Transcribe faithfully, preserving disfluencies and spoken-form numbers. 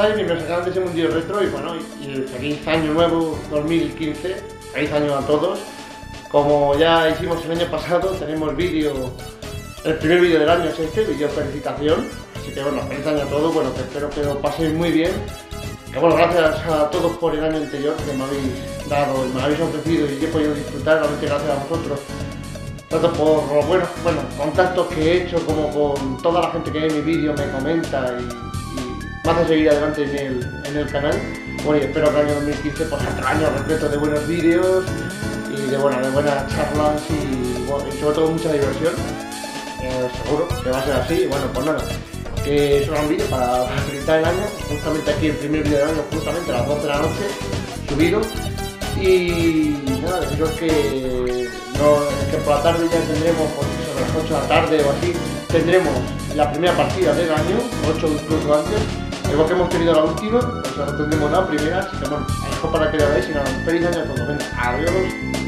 años y me sacaron de ese mundillo retro y bueno, y, y feliz año nuevo dos mil quince, feliz año a todos. Como ya hicimos el año pasado, tenemos vídeo, el primer vídeo del año es este, vídeo felicitación, así que bueno, feliz año a todos, bueno, que espero que lo paséis muy bien. Que bueno, gracias a todos por el año anterior que me habéis dado y me habéis ofrecido y yo he podido disfrutar, realmente gracias a vosotros. Tanto por los buenos bueno, contactos que he hecho como con toda la gente que ve mi vídeo, me comenta y, y me hace seguir adelante en el, en el canal. Bueno, y espero que el año dos mil quince pues sea otro año repleto de buenos vídeos y de, bueno, de buenas charlas y, bueno, y sobre todo mucha diversión. Eh, seguro que va a ser así y bueno, pues nada. Que es un gran vídeo para, para felicitar el año, justamente aquí el primer vídeo del año, justamente a las doce de la noche, subido. Y nada, deciros que, no, que por la tarde ya tendremos, pues sobre las ocho de la tarde o así, tendremos la primera partida del año, ocho incluso antes, igual que hemos tenido la última, pues ahora tendremos la primera, así que bueno, a lo mejor para que la veáis y nada, feliz año a todos, venga, adiós.